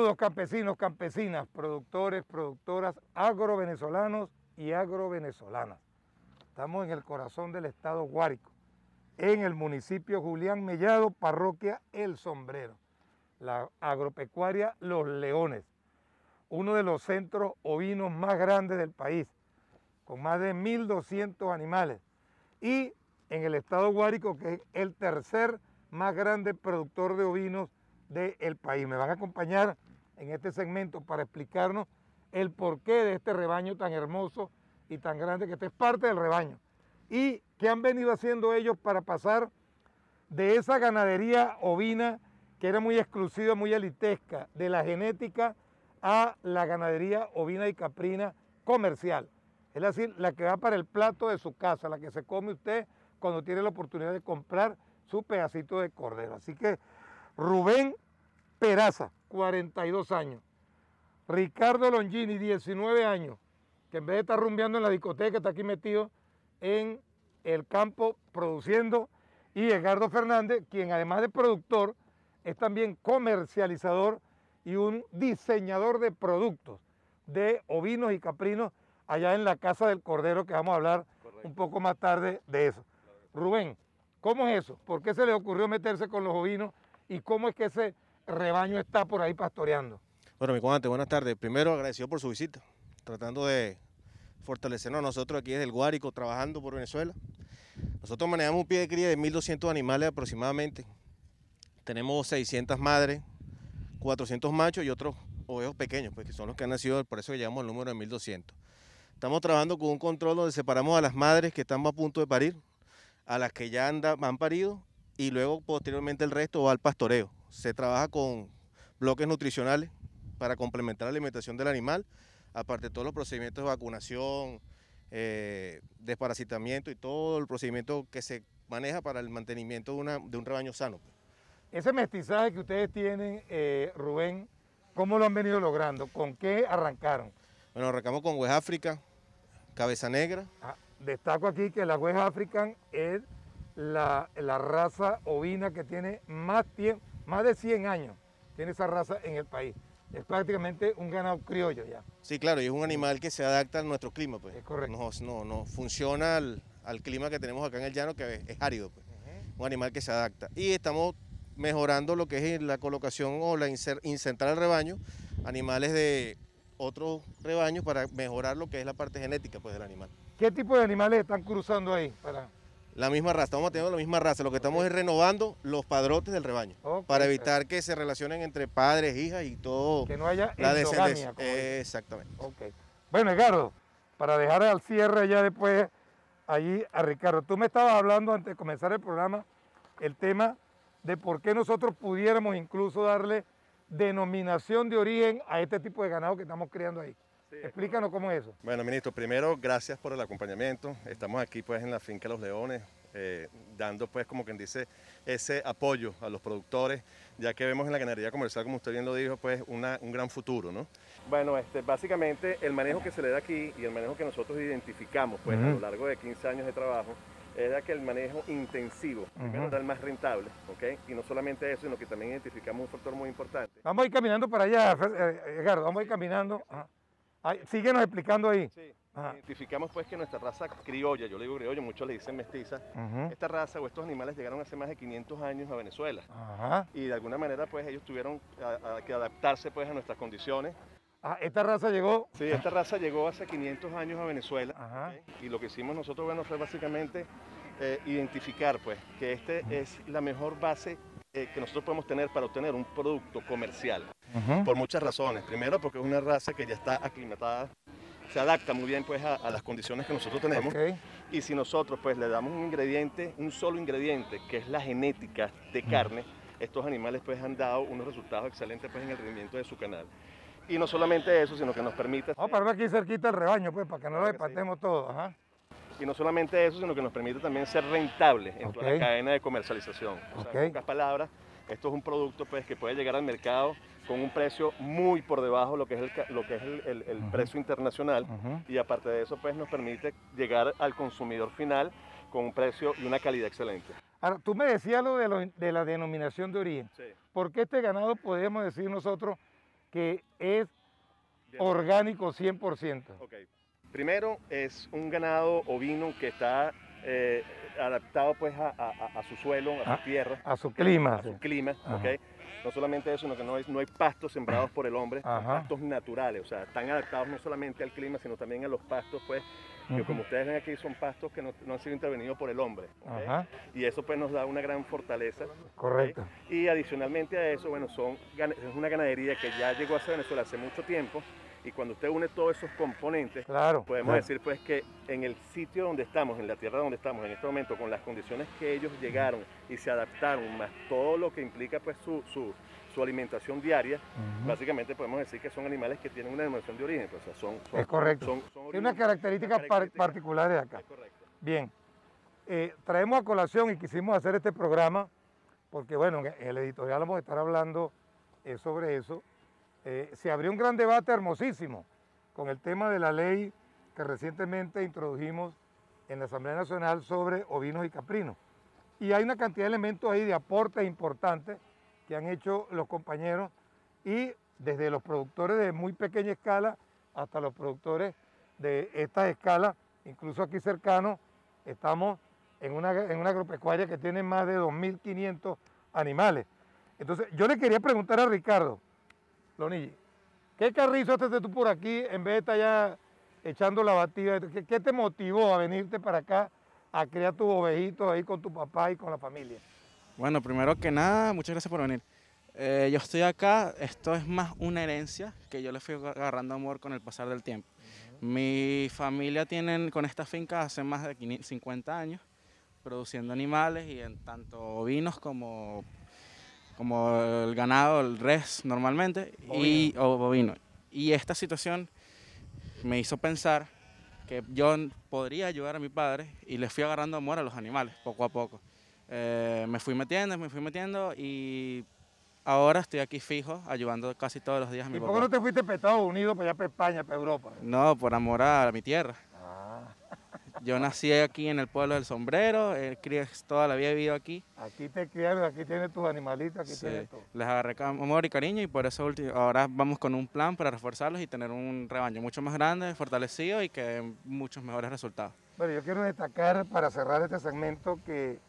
Saludos campesinos, campesinas, productores, productoras, agrovenezolanos y agrovenezolanas. Estamos en el corazón del estado Guárico, en el municipio Julián Mellado, parroquia El Sombrero, la agropecuaria Los Leones, uno de los centros ovinos más grandes del país, con más de 1.200 animales, y en el estado Guárico, que es el tercer más grande productor de ovinos del país. Me van a acompañar en este segmento para explicarnos el porqué de este rebaño tan hermoso y tan grande, que este es parte del rebaño, y qué han venido haciendo ellos para pasar de esa ganadería ovina que era muy exclusiva, muy elitesca, de la genética, a la ganadería ovina y caprina comercial. Es decir, la que va para el plato de su casa, la que se come usted cuando tiene la oportunidad de comprar su pedacito de cordero. Así que Rubén Peraza, 42 años. Ricardo Longini, 19 años, que en vez de estar rumbeando en la discoteca, está aquí metido en el campo produciendo. Y Edgardo Fernández, quien además de productor, es también comercializador y un diseñador de productos de ovinos y caprinos allá en la Casa del Cordero, que vamos a hablar un poco más tarde de eso. Rubén, ¿cómo es eso? ¿Por qué se le ocurrió meterse con los ovinos y cómo es que ese rebaño está por ahí pastoreando? Bueno, mi comandante, buenas tardes. Primero, agradecido por su visita, tratando de fortalecernos a nosotros aquí desde el Guárico, trabajando por Venezuela. Nosotros manejamos un pie de cría de 1.200 animales aproximadamente. Tenemos 600 madres, 400 machos y otros ovejos pequeños, pues, que son los que han nacido, por eso llegamos al número de 1.200. Estamos trabajando con un control donde separamos a las madres que están a punto de parir, a las que ya han parido, y luego posteriormente el resto va al pastoreo. Se trabaja con bloques nutricionales para complementar la alimentación del animal, aparte de todos los procedimientos de vacunación, desparasitamiento y todo el procedimiento que se maneja para el mantenimiento de un rebaño sano. Ese mestizaje que ustedes tienen, Rubén, ¿cómo lo han venido logrando? ¿Con qué arrancaron? Bueno, arrancamos con West Africa, Cabeza Negra. Destaco aquí que la West African es la raza ovina que tiene más de 100 años, tiene esa raza en el país. Es prácticamente un ganado criollo ya. Sí, claro, y es un animal que se adapta a nuestro clima, pues. Es correcto. No funciona al clima que tenemos acá en el llano, que es árido, pues. Un animal que se adapta. Y estamos mejorando lo que es la colocación o la insertar al rebaño animales de otros rebaños para mejorar lo que es la parte genética, pues, del animal. ¿Qué tipo de animales están cruzando ahí? La misma raza, estamos teniendo la misma raza, lo que estamos es renovando los padrotes del rebaño, para evitar que se relacionen entre padres, hijas y todo. Que no haya la endogamia. Exactamente. Okay. Bueno, Edgardo, para dejar al cierre ya después allí a Ricardo, tú me estabas hablando antes de comenzar el programa, el tema de por qué nosotros pudiéramos incluso darle denominación de origen a este tipo de ganado que estamos criando ahí. Sí, explícanos cómo es eso. Bueno, ministro, primero gracias por el acompañamiento. Estamos aquí pues en la finca Los Leones, dando pues como quien dice ese apoyo a los productores, ya que vemos en la ganadería comercial, como usted bien lo dijo, pues un gran futuro, ¿no? Bueno, básicamente el manejo que se le da aquí y el manejo que nosotros identificamos pues a lo largo de 15 años de trabajo, es que el manejo intensivo primero era el más rentable, ¿ok? Y no solamente eso, sino que también identificamos un factor muy importante. Vamos a ir caminando para allá, Edgardo, vamos a ir caminando. Síguenos explicando ahí. Sí. Identificamos pues que nuestra raza criolla, yo le digo criolla, muchos le dicen mestiza, esta raza o estos animales llegaron hace más de 500 años a Venezuela. Y de alguna manera pues ellos tuvieron que adaptarse pues a nuestras condiciones. ¿Esta raza llegó? Sí, esta raza llegó hace 500 años a Venezuela. ¿Okay? Y lo que hicimos nosotros, bueno, fue básicamente identificar pues que es la mejor base que nosotros podemos tener para obtener un producto comercial. Por muchas razones. Primero porque es una raza que ya está aclimatada, se adapta muy bien pues a las condiciones que nosotros tenemos. Y si nosotros pues le damos un solo ingrediente, que es la genética de carne, estos animales pues han dado unos resultados excelentes pues en el rendimiento de su canal. Y no solamente eso, sino que nos permite... Vamos a parar aquí cerquita del rebaño pues, para que no lo despatemos todo. Y no solamente eso, sino que nos permite también ser rentables en toda la cadena de comercialización. O sea, en pocas palabras, esto es un producto pues, que puede llegar al mercado con un precio muy por debajo de lo que es el precio internacional, y aparte de eso pues, nos permite llegar al consumidor final con un precio y una calidad excelente. Ahora, tú me decías lo de la denominación de origen. Sí. ¿Por qué este ganado podemos decir nosotros que es orgánico 100%? Ok. Primero, es un ganado ovino que está adaptado pues a su suelo, a su tierra. A su clima. A su clima, ¿ok? No solamente eso, sino que no hay pastos sembrados por el hombre, son pastos naturales, o sea, están adaptados no solamente al clima, sino también a los pastos, pues, que como ustedes ven aquí son pastos que no han sido intervenidos por el hombre, ¿okay? Y eso pues nos da una gran fortaleza. Correcto. ¿Okay? Y adicionalmente a eso, bueno, es una ganadería que ya llegó a Venezuela hace mucho tiempo, y cuando usted une todos esos componentes, podemos decir pues que en el sitio donde estamos, en la tierra donde estamos en este momento, con las condiciones que ellos llegaron y se adaptaron, más todo lo que implica pues su alimentación diaria, básicamente podemos decir que son animales que tienen una denominación de origen. Pues, o sea, es correcto. Tiene unas características particulares de acá. Es correcto. Bien, traemos a colación y quisimos hacer este programa porque, bueno, en el editorial vamos a estar hablando sobre eso. Se abrió un gran debate hermosísimo con el tema de la ley que recientemente introdujimos en la Asamblea Nacional sobre ovinos y caprinos. Y hay una cantidad de elementos ahí de aportes importantes que han hecho los compañeros, y desde los productores de muy pequeña escala hasta los productores de esta escala, incluso aquí cercanos, estamos en una agropecuaria que tiene más de 2.500 animales. Entonces, yo le quería preguntar a Ricardo Lonilli, ¿qué carrizo haces tú por aquí en vez de estar ya echando la batida? ¿Qué te motivó a venirte para acá a criar tus ovejitos ahí con tu papá y con la familia? Bueno, primero que nada, muchas gracias por venir. Yo estoy acá, esto es más una herencia que yo le fui agarrando amor con el pasar del tiempo. Mi familia tienen con esta finca hace más de 50 años, produciendo animales, y en tanto ovinos como el ganado, el res normalmente, o bovino. Y esta situación me hizo pensar que yo podría ayudar a mi padre, y le fui agarrando amor a los animales poco a poco. Me fui metiendo y ahora estoy aquí fijo, ayudando casi todos los días a mi papá. ¿Y por qué no te fuiste para Estados Unidos, para allá, para España, para Europa? No, por amor a mi tierra. Yo nací aquí en el pueblo del Sombrero, toda la vida he vivido aquí. Aquí te criaron, aquí tienes tus animalitos, aquí tienes todo. Les agarré amor y cariño, y por eso ahora vamos con un plan para reforzarlos y tener un rebaño mucho más grande, fortalecido, y que den muchos mejores resultados. Bueno, yo quiero destacar, para cerrar este segmento, que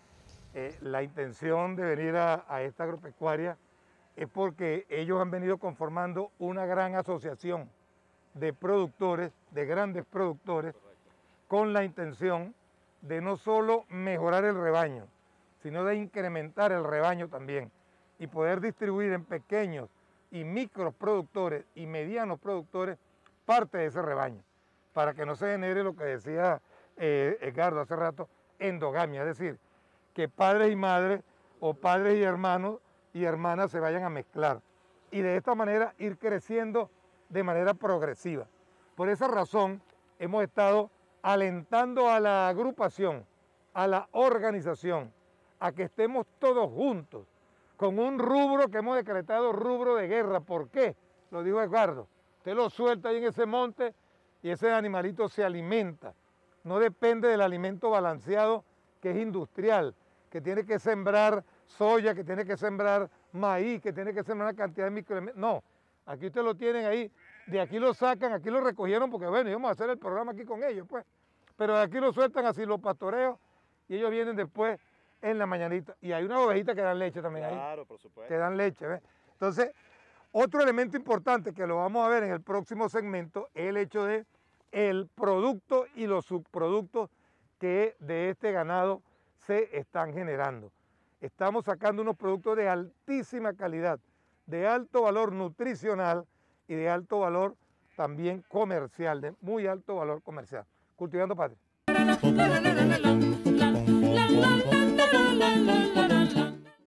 la intención de venir a esta agropecuaria es porque ellos han venido conformando una gran asociación de productores, de grandes productores, con la intención de no solo mejorar el rebaño, sino de incrementar el rebaño también y poder distribuir en pequeños y microproductores y medianos productores parte de ese rebaño, para que no se genere lo que decía Edgardo hace rato, endogamia, es decir, que padres y madres o padres y hermanas se vayan a mezclar, y de esta manera ir creciendo de manera progresiva. Por esa razón hemos estado alentando a la agrupación, a la organización, a que estemos todos juntos, con un rubro que hemos decretado rubro de guerra. ¿Por qué? Lo dijo Edgardo. Usted lo suelta ahí en ese monte y ese animalito se alimenta. No depende del alimento balanceado, que es industrial, que tiene que sembrar soya, que tiene que sembrar maíz, que tiene que sembrar una cantidad de microelementos. No, aquí ustedes lo tienen ahí, de aquí lo sacan, aquí lo recogieron porque bueno, íbamos a hacer el programa aquí con ellos, pues. Pero de aquí lo sueltan así, los pastoreos, y ellos vienen después en la mañanita. Y hay unas ovejitas que dan leche también ahí. Claro, por supuesto. Que dan leche, ¿ves? Entonces, otro elemento importante que lo vamos a ver en el próximo segmento es el hecho de el producto y los subproductos que de este ganado se están generando. Estamos sacando unos productos de altísima calidad, de alto valor nutricional y de alto valor también comercial, de muy alto valor comercial. Cultivando Patria.